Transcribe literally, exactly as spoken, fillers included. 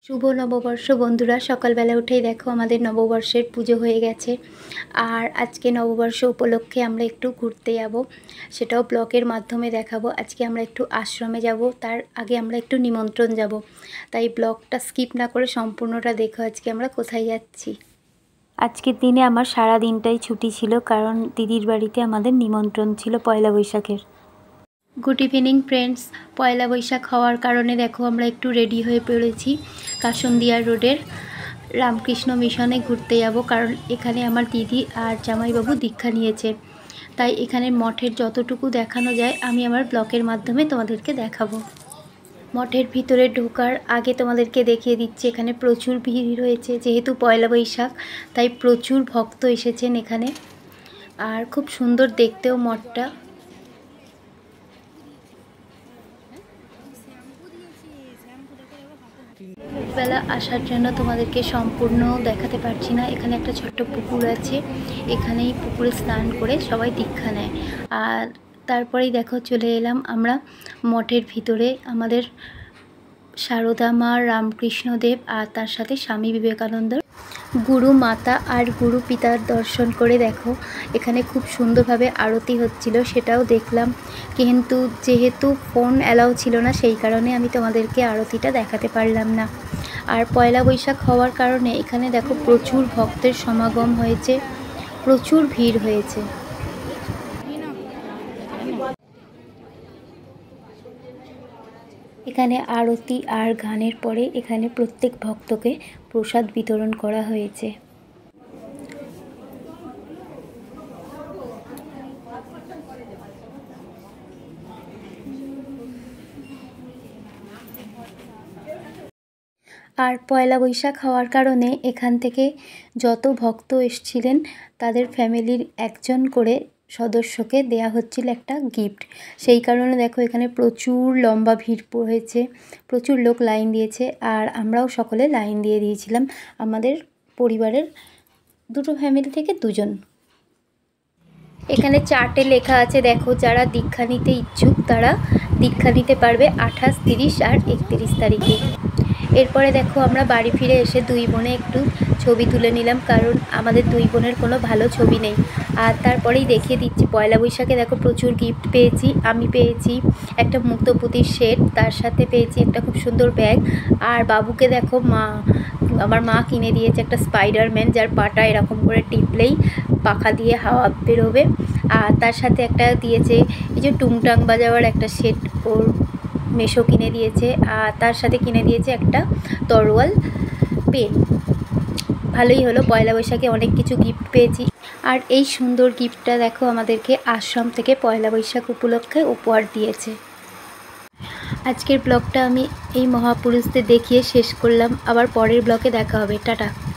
শুভ নববর্ষ বন্ধুরা, সকালবেলা উঠেই দেখো আমাদের নববর্ষের পুজো হয়ে গেছে। আর আজকে নববর্ষ উপলক্ষে আমরা একটু ঘুরতে যাব, সেটাও ব্লগের মাধ্যমে দেখাবো। আজকে আমরা একটু আশ্রমে যাব, তার আগে আমরা একটু নিমন্ত্রণ যাব, তাই ব্লগটা স্কিপ না করে সম্পূর্ণটা দেখো আজকে আমরা কোথায় যাচ্ছি। আজকের দিনে আমার সারা দিনটাই ছুটি ছিল, কারণ দিদির বাড়িতে আমাদের নিমন্ত্রণ ছিল পয়লা বৈশাখের। Good evening friends. Poila Boishakh হওয়ার কারণে দেখো আমরা একটু রেডি হয়ে পড়েছি। কাশন্দিয়া রোডের রামকৃষ্ণ মিশনে ঘুরতে যাব, কারণ এখানে আমার দিদি আর জামাইবাবু দীক্ষা নিয়েছে। তাই এখানে মঠের যতটুকু দেখানো যায় আমি আমার ব্লগের মাধ্যমে তোমাদেরকে দেখাবো। মঠের ভিতরে ঢোকার আগে তোমাদেরকে দেখিয়ে দিচ্ছি, এখানে প্রচুর ভিড় রয়েছে। যেহেতু পয়লা বৈশাখ তাই প্রচুর ভক্ত এসেছেন এখানে, আর খুব সুন্দর দেখতেও মঠটা। বেলা আসার জন্য তোমাদেরকে সম্পূর্ণ দেখাতে পারছি না। এখানে একটা ছোট্ট পুকুর আছে, এখানেই পুকুরে স্নান করে সবাই দীক্ষা নেয়। আর তারপরেই দেখো চলে এলাম আমরা মঠের ভিতরে। আমাদের সারদা মা, রামকৃষ্ণদেব আর তার সাথে স্বামী বিবেকানন্দ, গুরু মাতা আর গুরু পিতার দর্শন করে দেখো এখানে খুব সুন্দরভাবে আরতি হচ্ছিল, সেটাও দেখলাম। কিন্তু যেহেতু ফোন অ্যালাউ ছিল না, সেই কারণে আমি তোমাদেরকে আরতিটা দেখাতে পারলাম না। আর পয়লা বৈশাখ হওয়ার কারণে এখানে দেখো প্রচুর ভক্তের সমাগম হয়েছে, প্রচুর ভিড় হয়েছে। এখানে আরতি আর গানের পরে এখানে প্রত্যেক ভক্তকে প্রসাদ বিতরণ করা হয়েছে। আর পয়লা বৈশাখ হওয়ার কারণে এখান থেকে যত ভক্ত এসেছিলেন তাদের ফ্যামিলির একজন করে সদস্যকে দেয়া হচ্ছিল একটা গিফট। সেই কারণে দেখো এখানে প্রচুর লম্বা ভিড় হয়েছে, প্রচুর লোক লাইন দিয়েছে। আর আমরাও সকলে লাইন দিয়ে দিয়েছিলাম, আমাদের পরিবারের দুটো ফ্যামিলি থেকে দুজন। এখানে চার্টে লেখা আছে দেখো, যারা দীক্ষা নিতে ইচ্ছুক তারা দীক্ষা নিতে পারবে আঠাশ, তিরিশ আর একত্রিশ তারিখে। এরপরে দেখো আমরা বাড়ি ফিরে এসে দুই বোনে একটু ছবি তুলে নিলাম, কারণ আমাদের দুই বোনের কোনো ভালো ছবি নেই। আর তারপরেই দেখিয়ে দিচ্ছি পয়লা বৈশাখে দেখো প্রচুর গিফট পেয়েছি। আমি পেয়েছি একটা মুক্তপুতির সেট, তার সাথে পেয়েছি একটা খুব সুন্দর ব্যাগ। আর বাবুকে দেখো মা আমার মা কিনে দিয়েছে একটা স্পাইডারম্যান, যার পাটা এরকম করে টিপলেই পাখা দিয়ে হাওয়া বেরোবে। আর তার সাথে একটা দিয়েছে এই যে টুংটাং বাজাবার একটা সেট, ওর মেশো কিনে দিয়েছে। আর তার সাথে কিনে দিয়েছে একটা তরোয়াল পেন। ভালোই হলো, পয়লা বৈশাখে অনেক কিছু গিফট পেয়েছি। আর এই সুন্দর গিফটটা দেখো আমাদেরকে আশ্রম থেকে পয়লা বৈশাখ উপলক্ষে উপহার দিয়েছে। আজকের ব্লগটা আমি এই মহাপুরুষদের দেখিয়ে শেষ করলাম, আবার পরের ব্লগে দেখা হবে। টাটা।